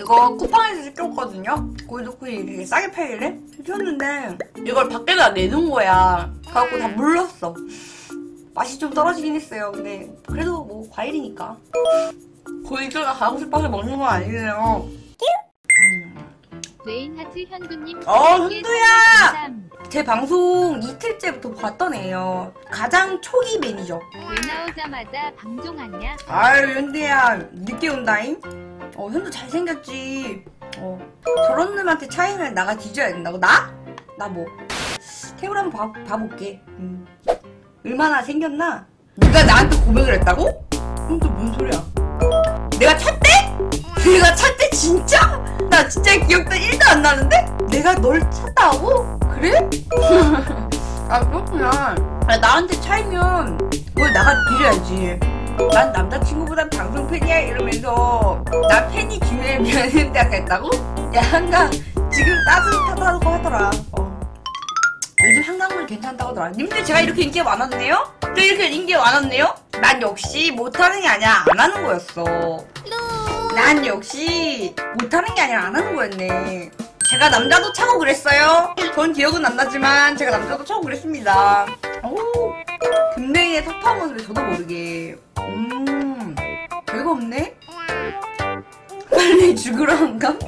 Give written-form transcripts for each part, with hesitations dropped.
이거 쿠팡에서 시켰거든요? 골드코인이 되게 싸게 팔길래 시켰는데 이걸 밖에다 내놓은 거야. 그래갖고 다 물렀어. 맛이 좀 떨어지긴 했어요. 근데 그래도 뭐 과일이니까 고깃가 가고 싶어서 먹는 건 아니네요. 레인하트 현구님 현두야! 제 방송 이틀째부터 봤던 애예요. 가장 초기 매니저. 왜 나오자마자 방종하냐? 아유 현두야 늦게 온다잉? 현두 잘생겼지. 저런 놈한테 차이면 나가 뒤져야 된다고? 나? 나 뭐? 태울 한번 봐볼게. 얼마나 생겼나? 네가 나한테 고백을 했다고? 현두 뭔 소리야? 내가 찼대? 내가 찼대 진짜? 나 진짜 기억도 1도 안 나는데? 내가 널 찼다고? 그래? 아 그렇구나. 나한테 차이면 뭘 나가 뒤져야지. 난 남자친구보다 방송 팬이야 이러면서 나 팬이 중요해 생각했다고? 야 한강 지금 따뜻하다고 하더라. 요즘 한강물 괜찮다고 하더라. 님들 제가 이렇게 인기가 많았네요? 또 이렇게 인기가 많았네요? 난 역시 못하는 게 아니라 안 하는 거였어. 난 역시 못하는 게 아니라 안 하는 거였네. 제가 남자도 차고 그랬어요. 전 기억은 안 나지만 제가 남자도 차고 그랬습니다. 오, 금냉이의 섭한 모습에 저도 모르게. 별거 없네? 빨리 죽으러 한감?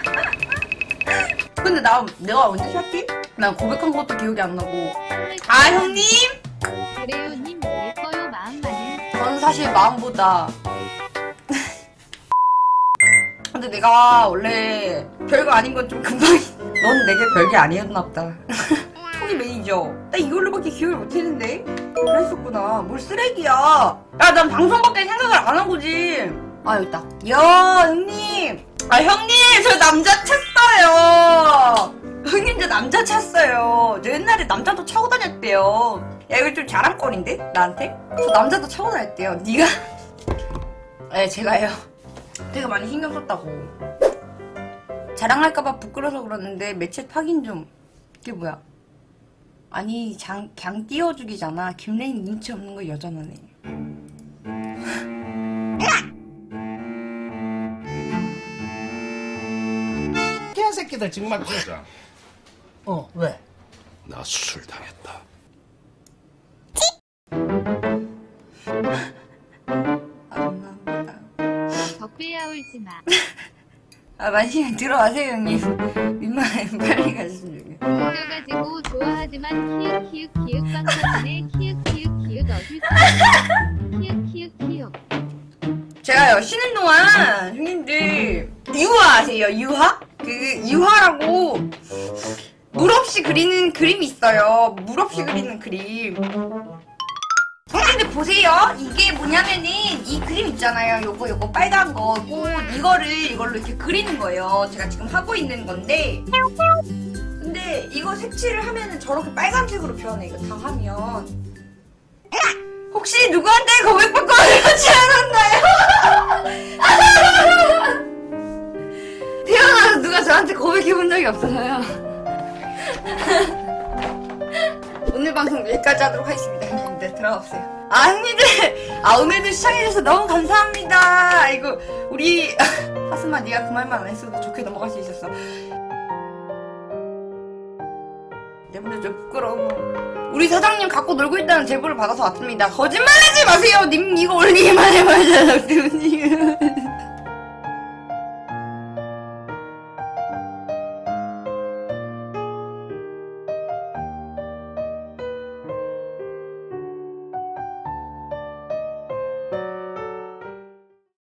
근데 내가 언제 샷지? 난 고백한 것도 기억이 안 나고. 아 형님? 그래요님 예뻐요 마음만은. 저는 사실 마음보다 근데 내가 원래 별거 아닌 건 좀 금방 넌 내게 별게 아니었나 보다. 초기 매니저 나 이걸로밖에 기억을 못했는데 그랬었구나. 뭘 쓰레기야. 야 난 방송밖에 생각을 안 한 거지. 아 여기 있다. 야 형님. 아 형님 저 남자 찼어요. 형님 저 남자 찼어요. 저 옛날에 남자도 차고 다녔대요. 야 이거 좀 자랑거리인데 나한테? 저 남자도 차고 다녔대요. 니가? 네 제가요. 되게 많이 신경 썼다고. 자랑할까봐 부끄러워서 그러는데 매체 확인 좀. 이게 뭐야? 아니 그냥 띄워주기잖아. 김래인 눈치 없는 거 여전하네. 새끼들 정말 부장, 왜? 나 수술 당했다. 덕배야 울지마. 만시간 들어가세요 형님. 민망해. 빨리 가시면 좋겠 웃겨가지고 좋아하지만 키읔 방송인에 키읔 어디서 제가요 쉬는 동안 형님들 유화 아세요? 유화? 그 유화라고 물 없이 그리는 그림이 있어요. 물 없이 그리는 그림. 형님들 보세요. 이게 뭐냐면은 이 그림 있잖아요. 요거 빨간 거. 이걸로 이렇게 그리는 거예요. 제가 지금 하고 있는 건데. 근데 이거 색칠을 하면은 저렇게 빨간색으로 변해. 이거 다 하면. 혹시 누구한테 고백받고 그러지 않았나요? 태어나서 누가 저한테 고백해본 적이 없어서요. 오늘 방송 여기까지 하도록 하겠습니다. 형님들 들어가보세요. 아 형님들 오늘도 시청해주셔서 너무 감사합니다. 이거 우리 하스마 네가 그 말만 안 했어도 좋게 넘어갈 수 있었어. 내보내 좀 부끄러워. 우리 사장님 갖고 놀고 있다는 제보를 받아서 왔습니다. 거짓말하지 마세요. 님 이거 올리기만 해봐야 되는